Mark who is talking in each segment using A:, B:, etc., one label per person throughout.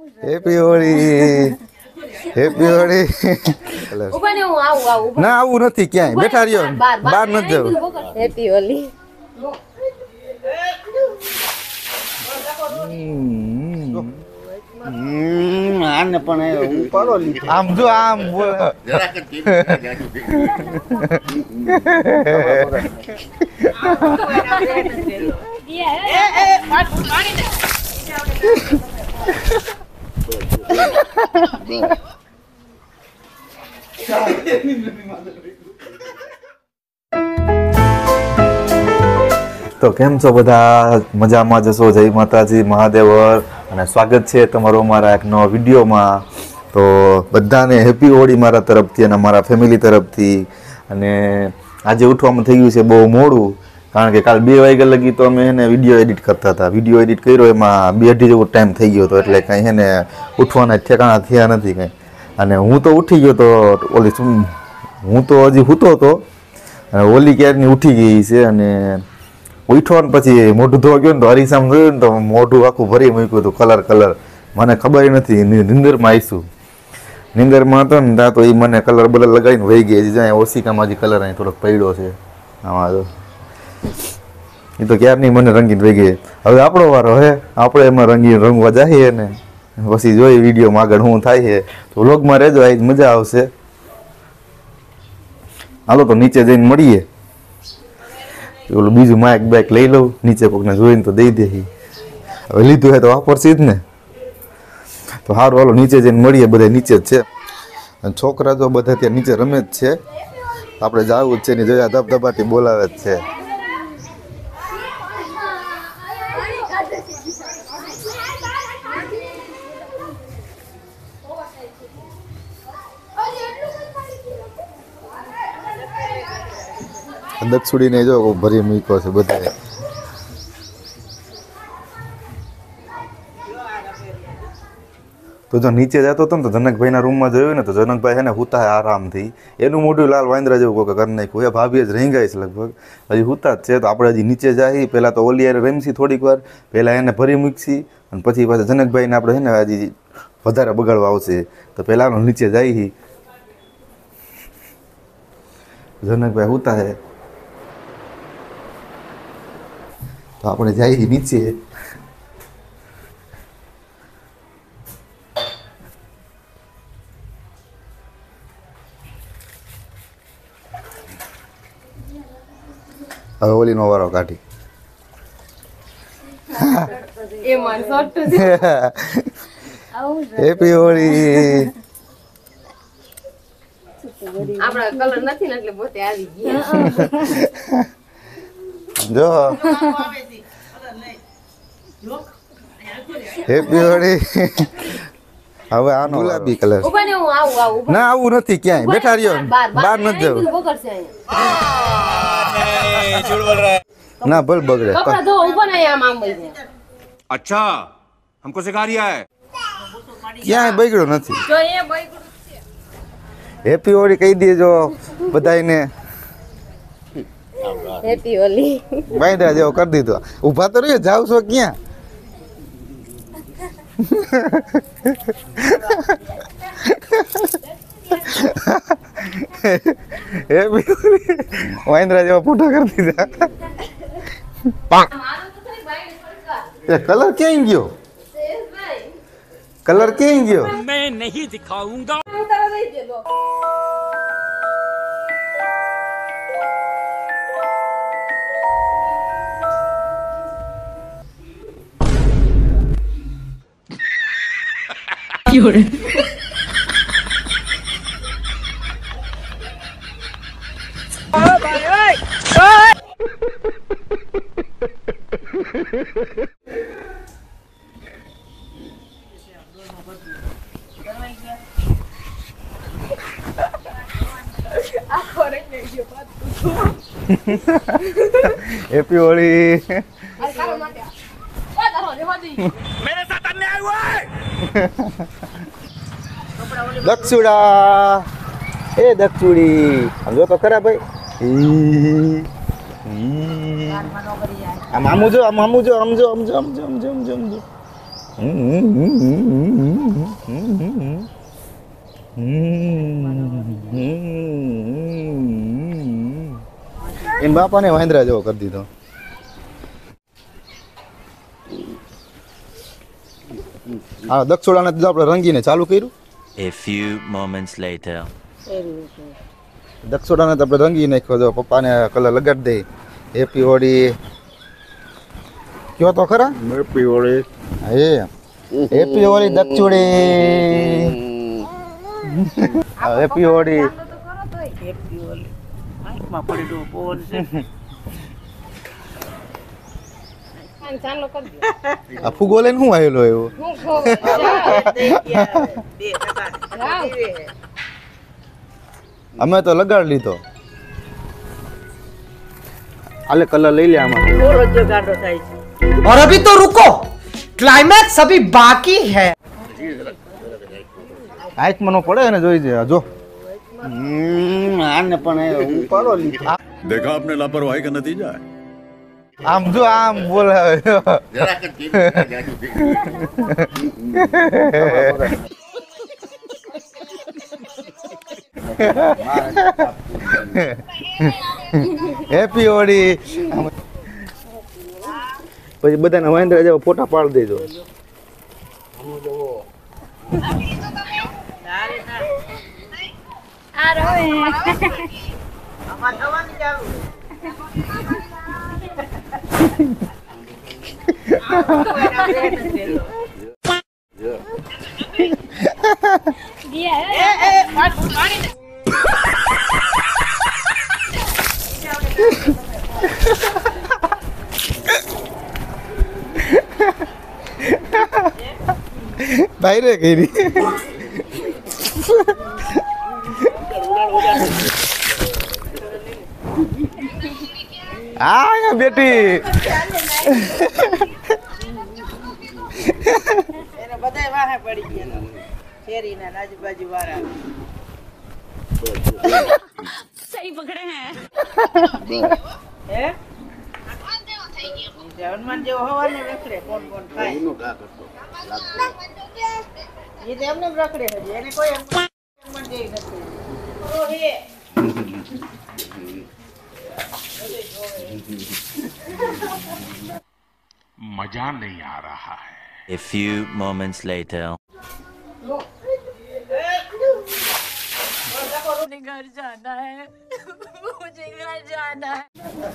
A: Happy Holi, happy Holi. ના આવું નથી ક્યાંય, બેઠા રહ્યો, બહાર નથી જવું.
B: હેપી હોળી.
C: આને પણ ઉપાડો લીધો.
A: આમ જો આમ બોલ. તો કેમ છો બધા? મજામાં જશો? જય માતાજી, મહાદેવ, અને સ્વાગત છે તમારો મારા એક નવા વિડીયોમાં. તો બધાને હેપી હોળી મારા તરફથી અને મારા ફેમિલી તરફથી. અને આજે ઉઠવામાં થઈ ગયું છે બહુ મોડું, કારણ કે કાલ 2 વાગ્યા લગી તો અમે એને વિડીયો એડિટ કરતા હતા. વિડીયો એડિટ કર્યો એમાં 2-2:30 જેવો ટાઈમ થઈ ગયો હતો, એટલે કંઈ એને ઉઠવાના ઠેકાણા થયા નથી કંઈ. અને હું તો ઉઠી ગયો તો હું તો હજી સૂતો હતો, અને ઓલી ક્યારની ઉઠી ગઈ છે. અને ઉઠ્યો ને પછી મોઢું ધોવા ગયો ને તો હરીસામ જોયું ને તો મોઢું આખું ભરી મૂક્યું હતું કલર. મને ખબર નથી, નિંદરમાં આવીશું. નિંદરમાં હતો ને ત્યાં તો એ મને કલર લગાવીને વહી ગઈ. જ્યાં ઓશિકામાં હજી કલર અહીં થોડોક પડ્યો છે આમાં તો. એ તો ક્યારની મને રંગીને વહી ગઈ. હવે આપણો વારો હે, આપણે એમાં રંગવા જઈએ ને પછી જોઈએ વિડીયોમાં આગળ શું થાય છે. તો વ્લોગમાં રહેજો, આજ મજા આવશે. હાલો તો નીચે જઈને મળીએ. ઓલું બીજું માઇક બાઇક લઈ લઉં, નીચે કોકને જોઈને તો દઈ દે. હવે લીધું હે તો વાપરશે જ ને. તો સારું હાલો નીચે જઈને મળીએ. બધા નીચે જ છે, અને છોકરા તો બધા ત્યાં નીચે રમે જ છે. આપણે જવું જ છે ને, જોયા ધબધબાટી બોલાવે જ છે. દક્ષુડીને જો ભરી મૂક્યો છે બધાએ. તો જો નીચે જતો હતો ને તો જનકભાઈના રૂમમાં જોયું ને તો જનકભાઈ છે ને હુતા આરામથી. એનું મોઢું લાલ વાંદરા જેવું કોઈ કરી નાખ્યું. એ ભાભી જ રહી ગઈ છે લગભગ, હજી હુતા જ છે. તો આપણે હજી નીચે જઈએ. પહેલાં તો ઓલી યારે રમશી થોડીક વાર, પહેલાં એને ભરી મૂકશી, અને પછી પાછા જનકભાઈને આપણે છે ને હજી વધારે બગાડવા આવશે. તો પહેલાં નીચે જઈએ. જનકભાઈ હુતા છે તો આપણે જઈએ નીચે. હવે ઓલીનો વારો કાઢી. હેપી હોળી.
B: આપણા કલર નથી ને એટલે પોતે આવી ગયા.
A: જો હેપી હોળી. હવે આનો ગુલાબી કલર. ના આવું નથી ક્યાંય, બેઠા રહ્યો, બહાર નથી જવું. ના ભલ બગડે.
D: अच्छा हमको सिखा रिया है.
A: ક્યાંય બગડ્યો નથી. હેપી હોળી કહી દેજો બધાને.
B: હેપી હોળી.
A: વાંદરા જેવો કરી દીધો. ઊભા તો રહ્યો, જાવ છો ક્યાં? હેપી હોળી. વાંદરા જેવા ફોટા કરી દીધા. કલર ક્યાં ગયો? કલર ક્યાં ગયો?
D: मैं नहीं दिखाऊंगा.
A: હેપી હોળી.
D: मेरे साथ अन्याय हुआ है.
A: દક્ષુડા, એ દક્ષુડી, સમજો તો ખરા ભાઈ. આ મામુ જો, આ મામુ જો, સમજો સમજો સમજો સમજો સમજો સમજો. એન બાપાને વાંદરા જેવો કરી દીધો. હા, દક્ષોડાને તો આપણે રંગીને ચાલુ કર્યું.
E: A few moments later.
A: દક્ષોડાને તો આપણે રંગી નાખ્યો. જો પપ્પાને કલર લગાડી દઈ. હેપી હોળી કયો તો ખરા.
C: Happy Holi.
A: Hey happy Holi દક્ષુડી. હેપી હોળી.
C: હેપી હોળી. આંખમાં પડી દો પોન છે.
B: ચાલો કરી દો.
A: આ ફુગો લઈને શું આવેલો એવો.
B: હું ખોવ
A: અમે તો લગાડી લીધો. આલે કલર લઈ લે આમાં.
C: થોડો જ ગાડો થાય છે.
F: और अभी तो रुको, क्लाइमैक्स अभी बाकी है.
A: આંખમાં નો પડે ને જોઈ છે જો.
C: આને પણ ઉપાડો લીધો.
D: देखा आपने लापरवाही का नतीजा है.
A: આમ જો આમ બોલાવે. હેપી હોળી. પછી બધાને વાંદરા જેવા ફોટા પાડી દેજો. ભાઈ રે કરી. આ બેટી
C: એને બધાય વાહે પડી ગયા શેરીના આજુબાજુ વાળા.
G: सही पकड़े हैं.
C: હે હનુમાન જેવો હવાનું રખડે. કોણ કોણ ખાય એ તો એમને રખડે હજી. એને કોઈ હનુમાન જેવી નથી. ઓ હે
D: मजा नहीं आ रहा है.
E: A few moments later.
G: मुझे घर जाना है. मुझे घर जाना है.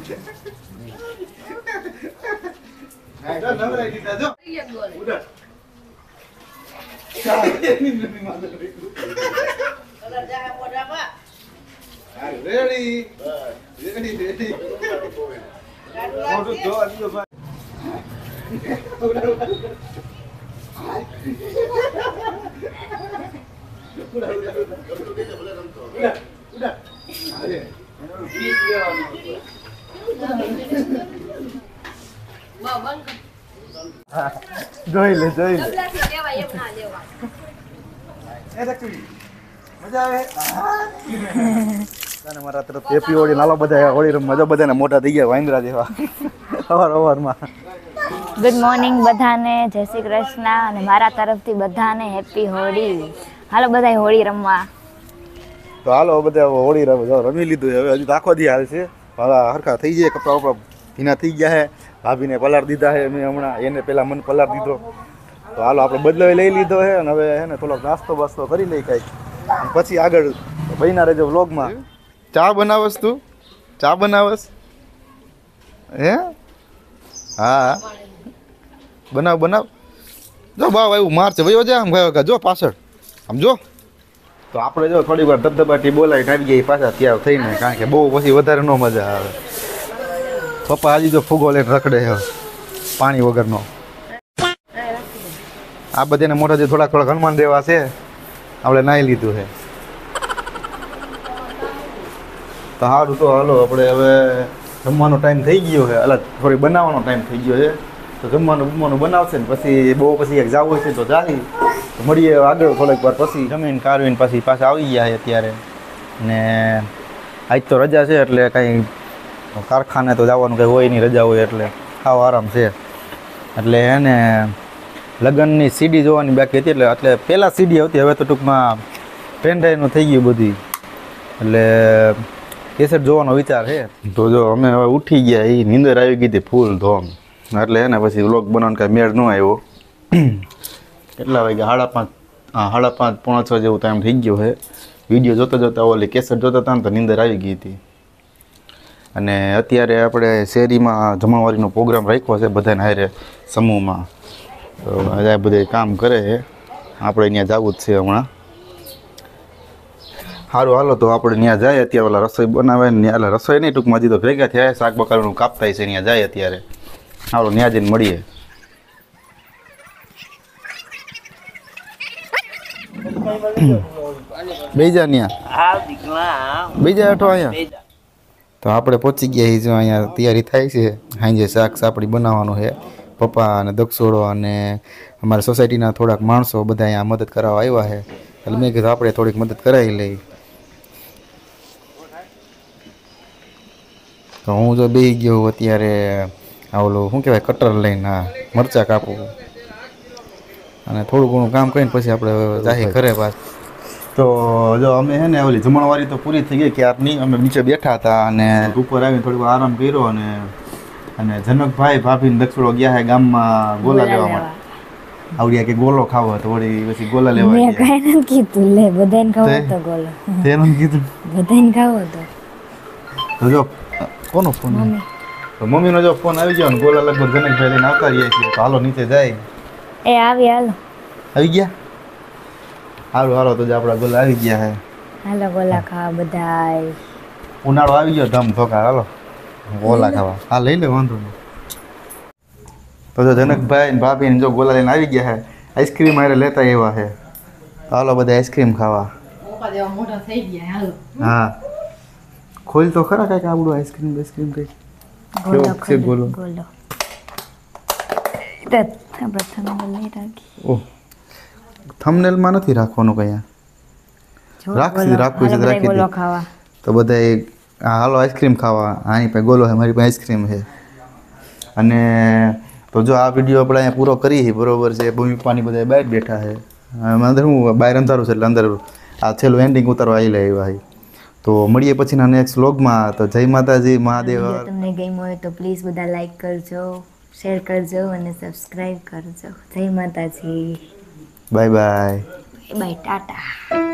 C: કલર જાહે મોઢામાં.
A: Ready ready ready.
C: ગાડું લાગશે.
A: જોઈ લે જોઈ લે.
B: ડબલાથી લેવાય એમ ના લેવાય.
A: મજા આવે. તને મારા તરફ હેપી હોળી. નાલો બધા હોળી રમવા જો. બધાને મોટા થઈ ગયા વાંદરા જેવા અવારમાં.
H: ગુડ મોર્નિંગ બધાને, જય શ્રી કૃષ્ણ અને મારા તરફથી બધાને હેપી હોળી. હાલો બધા હોળી રમવા.
A: તો હાલો બધા હોળી રમી લીધું. હવે હજુ તો આખો દી હાલ છે. હવે હરખા થઈ જાય. કપડા વપડા ભીના થઈ ગયા છે. ભાભીને પલાર દીધા છે મેં હમણાં. એને પહેલા મને પલાર દીધો. તો હાલો આપણે બદલાવી લઈ લીધો છે. અને હવે હે ને થોડોક નાસ્તો બાસ્તો કરી લઈ કાંઈક. પછી આગળ બહીના રહેજો વ્લોગમાં. ચા બનાવસ તું? ચા બનાવસ હે? હા બનાવ બનાવ. જો બાવ એવું મારશે વયો જાય આમ ગયો જો પાછળ આમ જો. તો આપણે જો થોડી વાર ધબધબાટી બોલાવીને આવી ગયા પાછા તૈયાર થઈને. કારણ કે બહુ પછી વધારે ન મજા આવે. પપ્પા હજી જો ફુગો લઈને રખડે છે પાણી વગરનો. આ બધાને મોટા જે થોડાક થોડાક હનુમાન દેવા છે. આપણે નાહી લીધું છે. તો સારું તો હાલો આપણે હવે જમવાનો ટાઈમ થઈ ગયો છે. અલગ થોડી બનાવવાનો ટાઈમ થઈ ગયો છે. તો જમવાનું બનાવશે ને પછી બહુ પછી એક જવું છે તો જાવી મળીએ આગળ થોડીક વાર પછી. જમીન કાઢવીને પછી પાછા આવી ગયા છે અત્યારે. ને આજ તો રજા છે એટલે કાંઈ કારખાને તો જવાનું કંઈ હોય નહીં. રજા હોય એટલે ખાવ આરામ છે. એટલે એને લગ્નની સીડી જોવાની બાકી હતી એટલે પહેલાં સીડી હતી, હવે તો ટૂંકમાં પેન ડ્રાઈવનું થઈ ગયું બધી, એટલે કેસેટ જોવાનો વિચાર છે. તો જો અમે હવે ઉઠી ગયા, એ નીંદર આવી ગઈ હતી ફૂલ ધોમ, એટલે એને પછી વ્લોગ બનાવવાનો કાંઈ મેળ ન આવ્યો. કેટલા વાગ્યા? 5:30 પોણા 6 જેવું ટાઈમ થઈ ગયો છે. વિડીયો જોતા જોતા ઓલી કેસેટ જોતા હતા ને તો નીંદર આવી ગઈ હતી. અને અત્યારે આપણે શેરીમાં જમણવારીનો પ્રોગ્રામ રાખ્યો છે બધાને હારે સમૂહમાં, તો બધા બધે કામ કરે છે, આપણે ત્યાં જવું જ છે હમણાં. સારું હાલો તો આપણે ત્યાં જાય. અત્યારે ઓલા રસોઈ બનાવે ને એટલે રસોઈ નહીં, ટૂંકમાં હજી તો ભેગા થયા, શાક બકાલાનું કાપતા છે, ત્યાં જાય અત્યારે. સારું ત્યાં જઈને મળીએ. બેજા ત્યાં બેજા અઠો અહીંયા. તો આપણે પહોંચી ગયા જો અહીંયા તૈયારી થાય છે, સાંજે શાક સાપડી બનાવવાનું છે. પપ્પા અને દક્ષોડો અને અમારા સોસાયટીના થોડાક માણસો બધા અહીંયા મદદ કરાવવા આવ્યા છે, એટલે મેં કીધું આપણે થોડીક મદદ કરાવી લઈ. તો હું જો બેસી ગયો અત્યારે આ ઓલું શું કહેવાય કટર લઈને મરચાં કાપવું, અને થોડું ઘણું કામ કરીને પછી આપણે જાહી ઘરે પાછું. તો જો અમે છે ને ઓલી જમણવારી તો પૂરી થઈ ગઈ ક્યારની, અમે નીચે બેઠા હતા અને ઉપર આવીને થોડીક આરામ કર્યો. અને જનકભાઈ ભાભીને દક્ષોડો ગયા છે ગામમાં ગોલા લેવા માટે. આવડ્યા કે ગોલો ખાવો તો વળી પછી ગોલા લેવા ગયા.
H: મેં કાંઈ નથી કીધું, લે બધાને ખાવો તો ગોલો,
A: તેનું કીધું
H: બધાને ખાવો
A: તો જો કોનો ફોન? તો મમ્મીનો જો ફોન આવી ગયો ને ગોલા લગભગ જનકભાઈ લઈને આવતા રહ્યા છીએ, તો હાલો નીચે જાય.
H: એ આવી હાલો
A: આવી ગયા? હાલો હાલો તો આપણા ગોલા આવી ગયા હે.
H: હાલો ગોલા ખાવા બધાય.
A: ઉનાળો આવી ગયો ધમ ધોકા, હાલો ગોલા ખાવા. હા લઈ લે વાંધો નહીં. તો જો જનકભાઈ ને ભાભી ને જો ગોલા લઈને આવી ગયા હે, આઈસ્ક્રીમ આરે લેતા એવા હે. હાલો બધા આઈસ્ક્રીમ ખાવા.
B: મોટા થઈ ગયા હાલો.
A: હા ખોલ તો ખરા કાંઈક આવડું આઈસ્ક્રીમ બેસ્ક્રીમ કંઈક
H: ગોલો
A: છે ગોલો.
H: ગોલો તે આપણે થંબનેલ નહીં રાખી.
A: ઓહ થંબનેલમાં નથી રાખવાનું કઈ, રાખવું છે તો રાખી
H: ગોલો
A: દે.
H: ખાવા
A: તો બધા હાલો આઈસ્ક્રીમ ખાવા. આની પાસે ગોલો છે, મારી પાસે આઈસ્ક્રીમ છે. અને તો જો આ વિડીયો આપણે અહીંયા પૂરો કરીએ બરોબર છે. મમ્મી પપ્પાની બધા બહાર બેઠા છે, અંદર હું બહાર અંધારું છે એટલે અંદર આ છેલ્લું એન્ડિંગ ઉતારવા આવી લે એવા. તો મળીએ પછીના નેક્સ્ટ વ્લોગમાં. તો જય માતાજી મહાદેવ.
H: તમને ગમ્યો હોય તો પ્લીઝ બધા લાઈક કરજો, શેર કરજો અને સબસ્ક્રાઈબ કરજો. જય માતાજી.
A: Bye bye.
H: બાય ટાટા.